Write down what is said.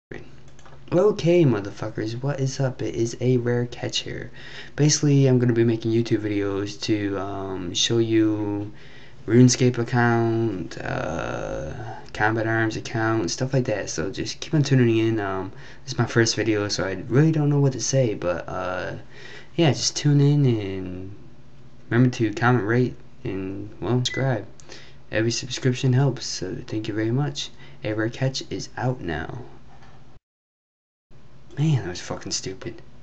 Okay, motherfuckers, what is up? It is a rare catch here. Basically, I'm gonna be making YouTube videos to show you RuneScape account, Combat Arms account, stuff like that. So just keep on tuning in. This is my first video, so I really don't know what to say, but yeah, just tune in and remember to comment, rate, and well, subscribe. Every subscription helps, so thank you very much. A rare catch is out now. Man, that was fucking stupid.